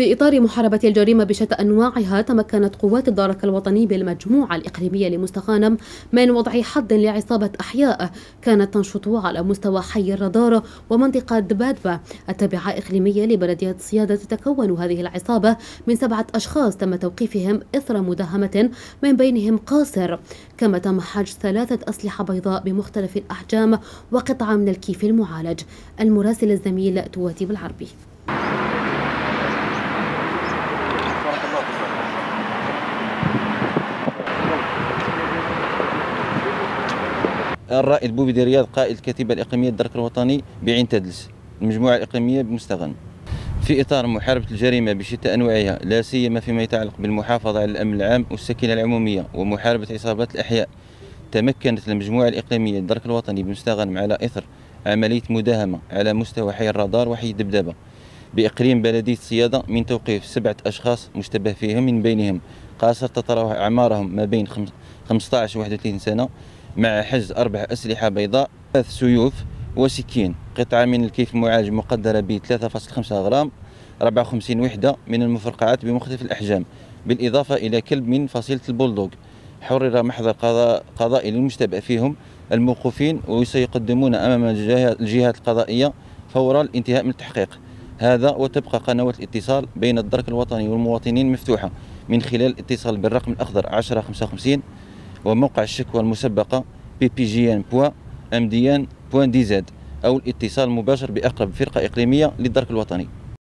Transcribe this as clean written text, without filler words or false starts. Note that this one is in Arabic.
في إطار محاربة الجريمة بشتى أنواعها، تمكنت قوات الدرك الوطني بالمجموعة الإقليمية لمستغانم من وضع حد لعصابة أحياء كانت تنشط على مستوى حي الرادار ومنطقة بادبة التابعة إقليمية لبلدية صيادة. تتكون هذه العصابة من 7 أشخاص تم توقيفهم إثر مداهمة من بينهم قاصر، كما تم حجز 3 أسلحة بيضاء بمختلف الأحجام وقطعة من الكيف المعالج. المراسل الزميل تواتيب العربي. الرائد بوبيدي رياض قائد الكتيبة الإقليمية الدرك الوطني بعين تدلس المجموعة الإقليمية بمستغانم، في إطار محاربة الجريمة بشتى أنواعها، لا سيما فيما يتعلق بالمحافظة على الأمن العام والسكينة العمومية ومحاربة عصابات الأحياء، تمكنت المجموعة الإقليمية الدرك الوطني بمستغانم على إثر عملية مداهمة على مستوى حي الرادار وحي دبدبة بإقليم بلدية صيادة من توقيف 7 أشخاص مشتبه فيهم، من بينهم قاصر تتراوح أعمارهم ما بين 15 و 31 سنة، مع حجز 4 أسلحة بيضاء، 3 سيوف وسكين، قطعة من الكيف المعالج مقدرة ب 3.5 غرام، 54 وحدة من المفرقعات بمختلف الأحجام، بالإضافة إلى كلب من فصيلة البولدوغ. حرر محضر قضائي للمشتبه فيهم الموقوفين، وسيقدمون أمام الجهات القضائية فور الانتهاء من التحقيق. هذا وتبقى قنوات الاتصال بين الدرك الوطني والمواطنين مفتوحة من خلال الاتصال بالرقم الأخضر 1055 وموقع الشكوى المسبقة ppgn.mdn.dz أو الاتصال المباشر بأقرب فرقة إقليمية للدرك الوطني.